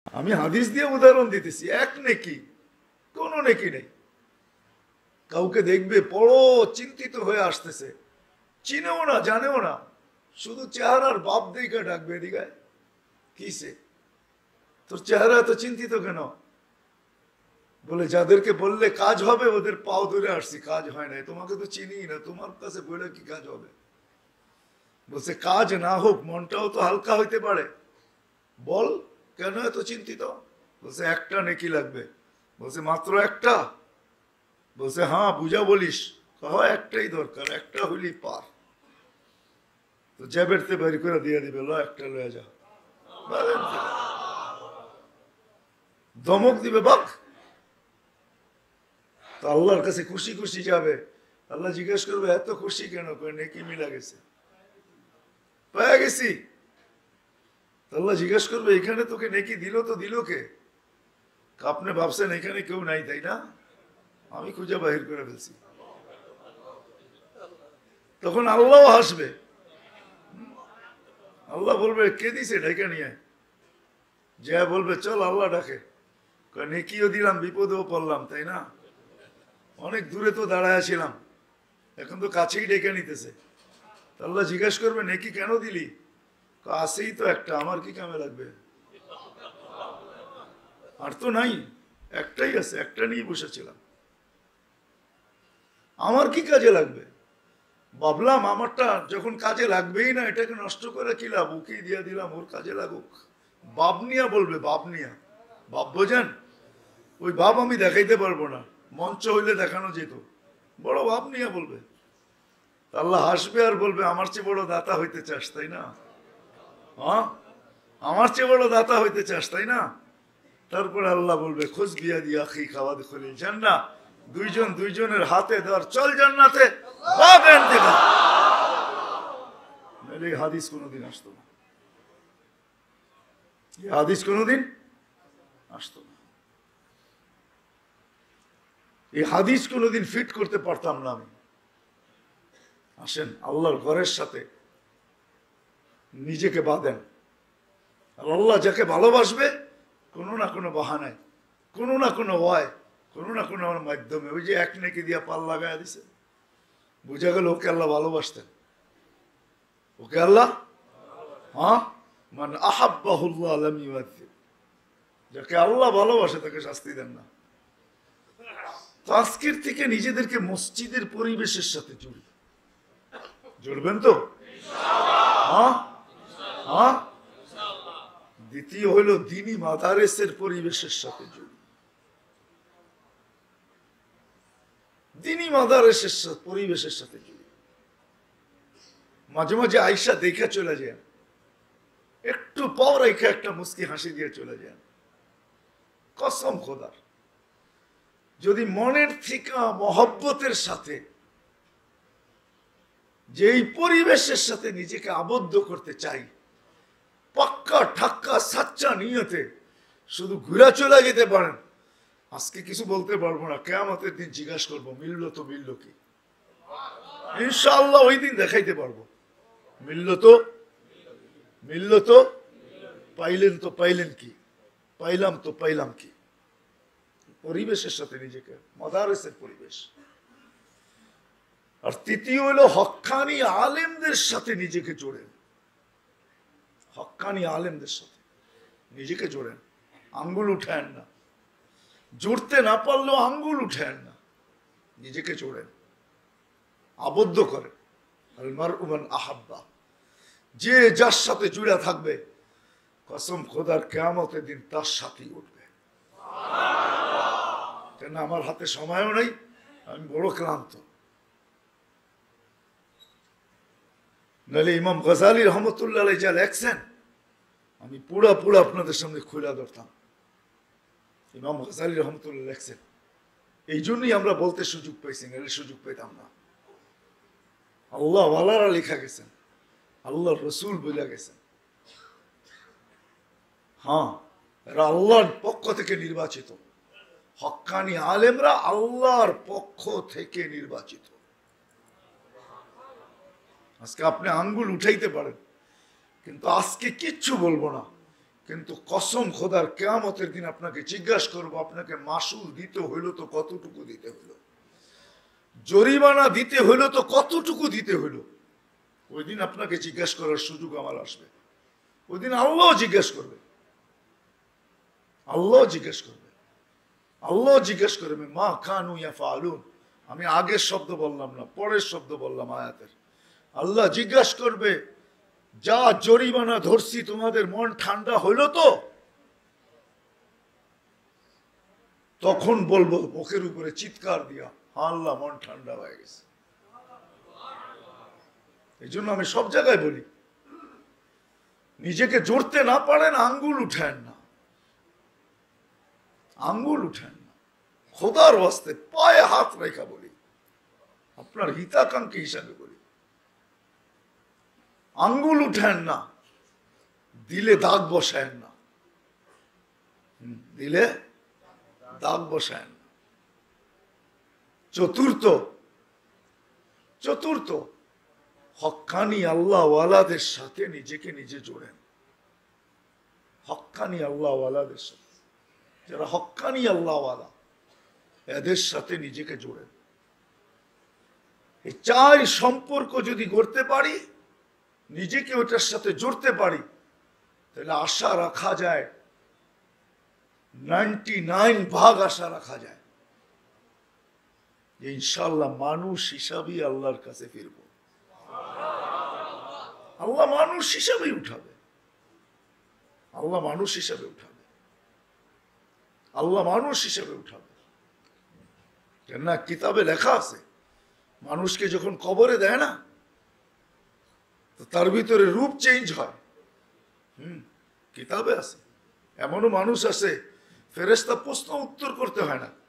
আমি হাদিস দিয়ে উদাহরণ দিতেছি, এক নেকি, কোনো নেকি নেই। কাউকে দেখবে বড় চিন্তিত হয়ে আসতেছে, চিনেও না জানেও না, শুধু চেহারার বাপ দেখে ডাকবে, এদিকে কিসে তোর চেহারা এত চিন্তিত কেন? বলে যাদেরকে বললে কাজ হবে ওদের পাও ধরে আসছি, কাজ হয় না, তোমাকে তো চিনি না, তোমার কাছে বলে কি কাজ হবে? বলছে কাজ না হোক মনটাও তো হালকা হইতে পারে, বল কেন এত চিন্তিত? বলছে একটা নেকি লাগবে। বলছে মাত্র একটা? বলছে হ্যাঁ বুঝা বলিস, একটাই দরকার, একটা হইলেই পার। তো জ্যাবেরতে বের করে দিয়ে দিবে, ল একটা লয়ে যা, ধমক দিবে বাক। তো আল্লাহর কাছে খুশি খুশি যাবে, আল্লাহ জিজ্ঞেস করবে এত খুশি কেন? নেকি মিলা গেছে, পেয়ে গেছি। আল্লাহ জিজ্ঞেস করবে এখানে তোকে নেকি দিল তো দিল কে? আপনি ভাবছেন এখানে কেউ নাই তাই না? আমি খুঁজে বাহির করে ফেলছি। তখন আল্লাহ হাসবে, আল্লাহ বলবে কে দিছে, ডেকে নিয়ে যে বলবে চল আল্লাহ ডাকে, নেকিও দিলাম বিপদেও পড়লাম তাই না? অনেক দূরে তো দাঁড়ায় ছিলাম, এখন তো কাছেই ডেকে নিতেছে। আল্লাহ জিজ্ঞেস করবে নেকি কেন দিলি? আসেই তো একটা, আমার কি কামে লাগবে? আর তো নাই, একটাই আছে, একটা নিয়ে বসেছিলাম, আমার কি কাজে লাগবে? ভাবলাম আমারটা যখন কাজে লাগবেই না, এটাকে নষ্ট করে কি লাভ, ওকে দিয়ে দিলাম ওর কাজে লাগুক। বাবনিয়া বলবে, বাবনিয়া, বাপ বোঝেন? ওই বাপ আমি দেখাইতে পারবো না, মঞ্চ হইলে দেখানো যেত, বড় বাবনিয়া বলবে। আল্লাহ হাসবে আর বলবে আমার চেয়ে বড় দাতা হইতে চাস তাই না? হ্যাঁ, আমার চেয়ে বড় দাতা হইতে চাস তাই না? তারপরে আল্লাহ বলবে খোঁজ বিয়া দিয়া খি খাওয়া দেখলি জান্না, দুইজন দুইজনের হাতে ধর চল জান্নাতে, এই হাদিস কোনোদিন আসতো না, হাদিস কোনোদিন আসতো না, এই হাদিস কোনোদিন ফিট করতে পারতাম না আমি। আসেন আল্লাহর ঘরের সাথে নিজেকে বাঁধেন, আর আল্লাহ যাকে ভালোবাসবে কোনো না কোনো বাহানায়, কোনো না কোনো ওয়ায়, কোনো না কোনো মাধ্যমে, ওই যে এক নেকি দিয়া পাল লাগায় দিছে, বুঝা গেল ওকে আল্লাহ ভালোবাসতেন, ওকে আল্লাহ হ্যাঁ মানে আহাব্বাহুল্লাহ লাম ইউআযিব, যাকে আল্লাহ ভালোবাসে তাকে শাস্তি দেন না। তো আজকের থেকে নিজেদেরকে মসজিদের পরিবেশের সাথে জুড়বেন তো? হ্যাঁ হ্যাঁ। দ্বিতীয় হইল দ্বীনি মাদারেসের পরিবেশের সাথে জুড়ি, দ্বীনি মাদারেসের পরিবেশের সাথে জুড়ি। মাঝে মাঝে আয়সা দেখে চলে যায়, একটু পাও রেখে একটা মুস্কি হাসি দিয়ে চলে যান, কসম খোদার। যদি মনের থেকে মহব্বতের সাথে যে এই পরিবেশের সাথে নিজেকে আবদ্ধ করতে চাই, পাক্কা ঠাক্কা সাচ্চা নিয়তে শুধু ঘুরা চলে যেতে পারেন, আজকে কিছু বলতে পারবো না, কিয়ামতের দিন জিজ্ঞাসা করবো মিললো তো মিললো কি, ইনশাআল্লাহ ওই দিন দেখাইতে পারবো মিললো তো মিললো তো, পাইলেন তো পাইলেন কি, পাইলাম তো পাইলাম কি। পরিবেশের সাথে নিজেকে, মাদারেসের পরিবেশ। আর তৃতীয় হলো হক্কানি আলেমদের সাথে নিজেকে জোড়েন, হক্কানি আলেমদের সাথে নিজেকে জোড়েন, আঙ্গুল উঠায়েন না, জুড়তে না পারলেও আঙ্গুল উঠায়েন না, নিজেকে জোড়েন, আবদ্ধ করেন। আল মারউ মান আহাব্বা, যে যার সাথে জুড়ে থাকবে কসম খোদার কিয়ামতের দিন তার সাথেই উঠবে। কেন আমার হাতে সময়ও নেই, আমি বড় ক্লান্ত। নাহলে ইমাম গজালি রহমতুল্লাহ আলাইহি যা লেখছেন আমি পুরা পুরা আপনাদের সামনে খুলে ধরতাম। ইমাম গজালি রহমতুল্লাহ লেখছেন, এই জন্যই আমরা বলতে সুযোগ পাইছি, নাহলে সুযোগ পেতাম না। আল্লাহ ওয়ালারা লেখা গেছেন, আল্লাহ রসুল বলে গেছেন, হ্যাঁ এরা আল্লাহর পক্ষ থেকে নির্বাচিত, হক্কানি আলেমরা আল্লাহর পক্ষ থেকে নির্বাচিত। আজকে আপনি আঙ্গুল উঠাইতে পারেন, কিন্তু আজকে কিচ্ছু বলবো না, কিন্তু কসম খোদার কিয়ামতের দিন আপনাকে জিজ্ঞাসা করবো, আপনাকে মাসুল দিতে হইলো তো কতটুকু দিতে হইলো, জরিমানা দিতে হইলো তো কতটুকু দিতে হইলো। ওই দিন আপনাকে জিজ্ঞাসা করার সুযোগ আমার আসবে। ওই দিন আল্লাহ জিজ্ঞেস করবে, আল্লাহ জিজ্ঞেস করবে, আল্লাহ জিজ্ঞেস করবে মা কানু ইয়াফআলুন। আমি আগের শব্দ বললাম না, পরের শব্দ বললাম আয়াতের। আল্লাহ জিজ্ঞাসা করবে যা জরিমানা ধরছি তোমাদের মন ঠান্ডা হইল তো? তখন বলবো মুখের উপরে চিৎকার দিয়া, আল্লাহ মন ঠান্ডা হয়ে গেছে। এই জন্য আমি সব জায়গায় বলি, নিজেকে জড়তে না পারেন আঙ্গুল উঠেন না, আঙ্গুল উঠেন না। খোদার ওয়াস্তে পায়ে হাত রেখা বলি, আপনার হিতাকাঙ্ক্ষী হিসাবে বলি, আঙ্গুল উঠেন না, দিলে দাগ বসায়েন না, দিলে দাগ বসায়েন না। চতুর্থ হক্কানি আল্লাহ ওয়ালাদের সাথে নিজেকে নিজে জোড়েন। হক্কানি আল্লাহ ওয়ালাদের সাথে, যারা হক্কানি আল্লাহ ওয়ালা, এদের সাথে নিজেকে জোড়েন। এই চার সম্পর্ক যদি গড়তে পারি, নিজেকে ওটার সাথে জড়তে পারি, তাহলে আশা রাখা যায় 99 আশা রাখা যায় যে ইনশাআল্লাহ মানুষ হিসাবেই আল্লাহর কাছে ফিরব। আল্লাহ মানুষ হিসাবেই উঠাবে, আল্লাহ মানুষ হিসাবে উঠাবে, আল্লাহ মানুষ হিসাবে উঠাবে। কেননা কিতাবে লেখা আছে, মানুষকে যখন কবরে দেয় না, তো তার ভিতরে রূপ চেঞ্জ হয়। কিতাবে আছে। এমনও মানুষ আছে ফেরেশতা প্রশ্ন উত্তর করতে হয় না,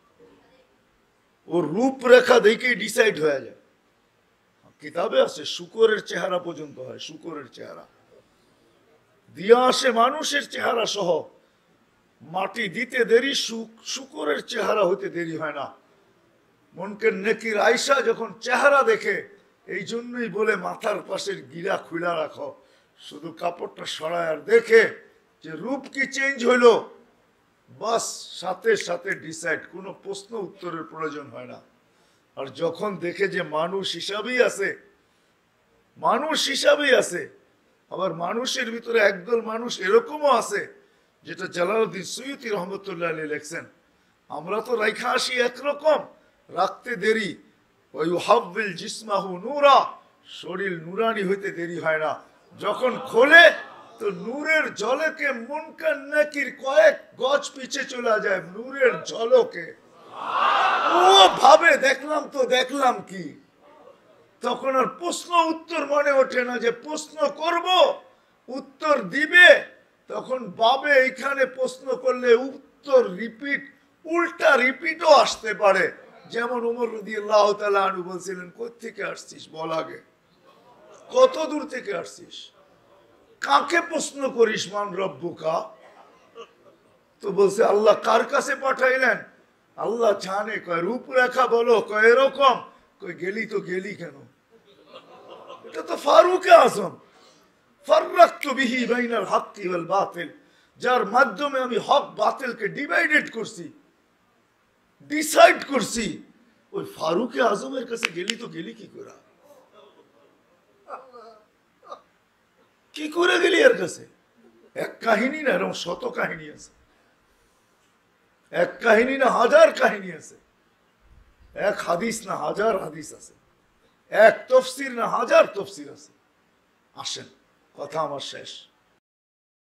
ওর রূপরেখা দেখেই ডিসাইড হয়ে যায়। কিতাবে আছে শূকরের চেহারা পর্যন্ত হয়, শূকরের চেহারা দিয়া আসে মানুষের চেহারা সহ, মাটি দিতে দেরি, শূকরের চেহারা হইতে দেরি হয় না। মুনকার নেকির আয়সা যখন চেহারা দেখে, এই জন্যই বলে মাথার পাশের গিরা খুলা রাখো, শুধু কাপড়টা সরায় আর দেখে যে রূপ কি চেঞ্জ হইলো, বাস সাথে সাথে ডিসাইড, কোনো প্রশ্ন উত্তরের প্রয়োজন হয় না। আর যখন দেখে যে মানুষ হিসাবেই আছে, মানুষ হিসাবেই আছে, আবার মানুষের ভিতরে একদল মানুষ এরকমও আছে, যেটা জালালউদ্দিন সুয়ুতি রহমতুল্লাহ আলাইহি লেখছেন, আমরা তো রাইখা আসি একরকম, রাখতে দেরি, ওই হাব্বিল জিসমাহু নূরা, শরীর নুরানি হইতে দেরি হয় না, যখন খোলে তো নূরের ঝলকে মুনকার নাকির কয়েক গজ পিছে চলে যায়, নূরের ঝলকে ও ভাবে দেখলাম তো দেখলাম কি। তখন আর প্রশ্ন উত্তর মনে ওঠে না, যে প্রশ্ন করব উত্তর দিবে, তখন ভাবে এইখানে প্রশ্ন করলে উত্তর রিপিট, উল্টা রিপিটও আসতে পারে। যেমন ওমর রাদিয়াল্লাহু তাআলা আনহু বলছিলেন, কই থেকে আসছিস বল আগে, কত দূর থেকে আসছিস, কাকে প্রশ্ন করিস মান রব্বুকা? তো বলছে আল্লাহ কার কাছে পাঠাইলেন? আল্লাহ জানে। কয় রূপরেখা বলো, কয় এরকম, কয় গেলি তো গেলি কেন? এটা তো ফারুকে আজম, ফাররাকতু বিহি বাইনাল হাক্কি ওয়াল বাতিল, যার মাধ্যমে আমি হক বাতিলকে ডিভাইডেড করছি, ডিসাইড করছি। ওই ফারুকে আজমের কাছে গেলি তো গেলি কি করে? কি করে গেলি এর কাছে? এক কাহিনী না, এরকম শত কাহিনী আছে, এক কাহিনী না হাজার কাহিনী আছে, এক হাদিস না হাজার হাদিস আছে, এক তফসির না হাজার তফসির আছে। আসেন, কথা আমার শেষ।